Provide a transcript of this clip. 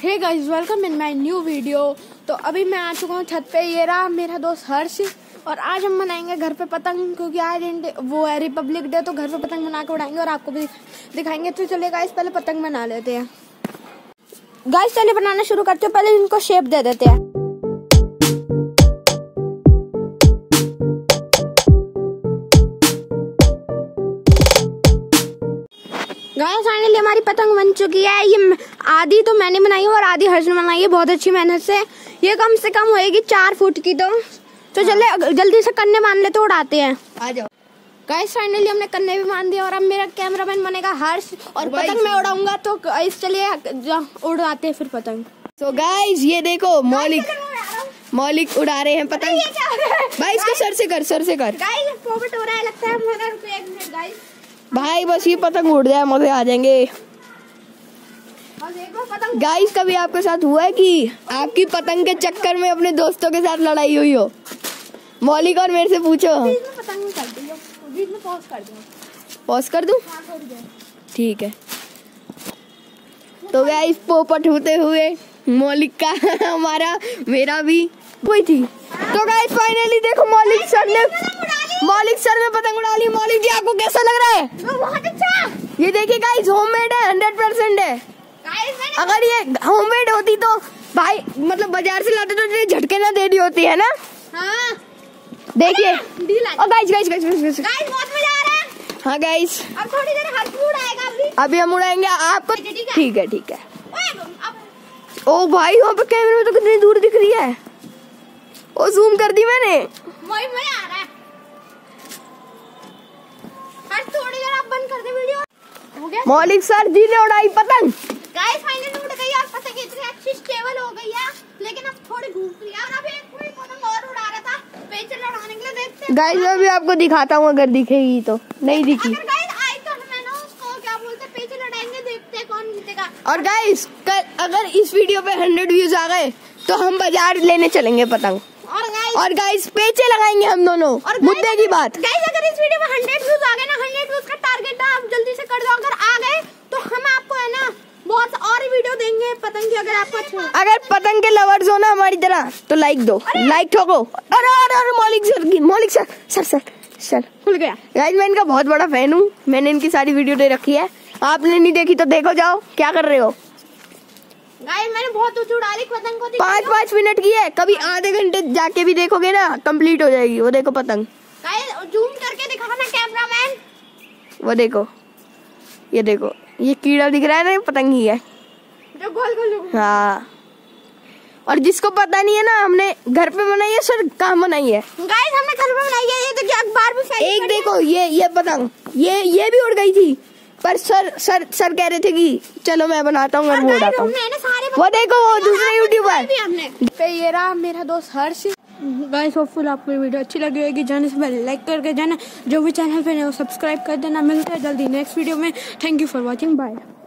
Hey guys, welcome in my new video. तो अभी मैं आ चुका हूँ छत पे। ये रहा मेरा दोस्त हर्ष। और आज हम मनाएंगे घर पे पतंग, क्योंकि आज वो है रिपब्लिक डे। तो घर पे पतंग बना के उड़ाएंगे और आपको भी दिखाएंगे। तो चलिए गाइस, पहले पतंग बना लेते हैं। गाइस चलिए बनाना शुरू करते हैं। पहले इनको शेप दे देते हैं। गाइस फाइनली हमारी पतंग बन चुकी है। ये आधी तो मैंने बनाई है और आधी हर्ष ने बनाई है, बहुत अच्छी मेहनत से। ये कम से कम होएगी 4 फुट की। तो चले जल्दी से कन्ने बांध लेते उड़ाते हैं। आ जाओ गाइस, फाइनली हमने कन्ने भी बांध दिए और अब मेरा कैमरामैन बनेगा हर्ष और पतंग मैं उड़ाऊंगा। तो गाइस चलिए उड़ाते हैं फिर पतंग। तो गाइस ये देखो मौलिक उड़ा रहे हैं पतंग। भाई इसको सर से कर। गाइस पॉकेट हो रहा है लगता है हमारा। रुको एक मिनट गाइस, भाई बस ये पतंग उड़ जाए मजे आ जाएंगे। गाइस कभी आपके साथ हुआ है कि आपकी पतंग के चक्कर में अपने दोस्तों के साथ लड़ाई हुई हो? मौलिक और मेरे से पूछो। पॉज कर दूं? ठीक है। तो गाइस पोपट होते हुए मौलिक का हमारा मेरा भी कोई थी। तो गाइस फाइनली देखो मौलिक सर ने पतंग उड़ा ली। मौलिक जी आपको कैसा लग रहा है? बहुत अच्छा। ये देखिए गाइस होममेड है, 100% है। अगर ये होममेड होती तो भाई मतलब बाजार से लाते तो झटके ना दे दी होती है ना। हाँ देखिए गाइस बहुत मजा आ रहा है। हाँ गाइस अब थोड़ी देर हर्ष उड़ाएगा। अभी हम उड़ाएंगे आपको। ठीक है। ओ भाई वहाँ पे कैमरे में तो कितनी दूर दिख रही है। ओ जूम कर दी मैंने। मजा आ रहा है। हर्ष थोड़ी देर आप बंद कर दे वीडियो। हो गया। मौलिक सर जी ने उड़ाई पतंग। गाइस फाइनली उड़ गई और पतंग इतनी अच्छी स्टेबल हो गई है, लेकिन अब थोड़ी घूम रही है। और अभी कोई पतंग और उड़ा रहा था पेच लड़ाने के लिए। देखते हैं गाइस मैं भी आपको दिखाता हूँ अगर दिखेगी तो। नहीं दिखी। अगर गाइस आई तो मैं ना उसको क्या बोलते पेच लड़ाएंगे, देखते हैं कौन जीतेगा। और गाइस अगर इस वीडियो पे 100 व्यूज आ गए तो हम बाजार लेने चलेंगे पतंग। और गाइस पेचे लगाएंगे हम दोनों। और मुद्दे की बात गाइस, अगर इस वीडियो में 100 व्यूज आ गए ना, 100 व्यूज का टारगेट है, आप जल्दी से कर दो। अगर आ गए तो हम आपको है ना बहुत और वीडियो देंगे पतंग की। अगर आपको अच्छा, अगर पतंग के लवर्स हो ना हमारी तरह तो लाइक दो, लाइक ठोको। अरे मौलिक सर खुल गया। गाइस मैं इनका बहुत बड़ा फैन हूँ। मैंने इनकी सारी वीडियो दे रखी है। आपने नहीं देखी तो देखो जाओ। क्या कर रहे हो? गाइस मैंने बहुत ऊंची उड़ा ली पतंग को। 5 मिनट की है। कभी आधे घंटे जाके भी देखोगे ना कंप्लीट हो जाएगी। वो देखो पतंग। गाइस जूम करके दिखाना कैमरामैन। वो देखो, ये देखो, ये कीड़ा दिख रहा है ना, पतंग ही है जो गोल। हाँ। और जिसको पता नहीं है ना, हमने घर पे बनाई है सर। कहाँ बनाई है? गाइस हमने घर पे बनाई है। ये तो अखबार में फैली। एक देखो ये पतंग ये भी उड़ गई थी। पर सर कह रहे थे कि चलो मैं बनाता हूँ और वो उड़ाता हूँ। वो देखो वो दूसरे यूट्यूबर। ये रहा मेरा दोस्त हर्ष। गाइस होपफुल आपको वीडियो अच्छी लगी होगी। जाने से पहले लाइक करके जाना। जो भी चैनल पे है वो सब्सक्राइब कर देना। मिलते हैं जल्दी नेक्स्ट वीडियो में। Thank you for watching. Bye.